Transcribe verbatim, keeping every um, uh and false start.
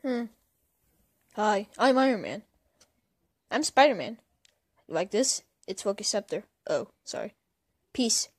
Hmm. Hi, I'm Iron Man. I'm Spider-Man. You like this? It's Focus Scepter. Oh, sorry. Peace.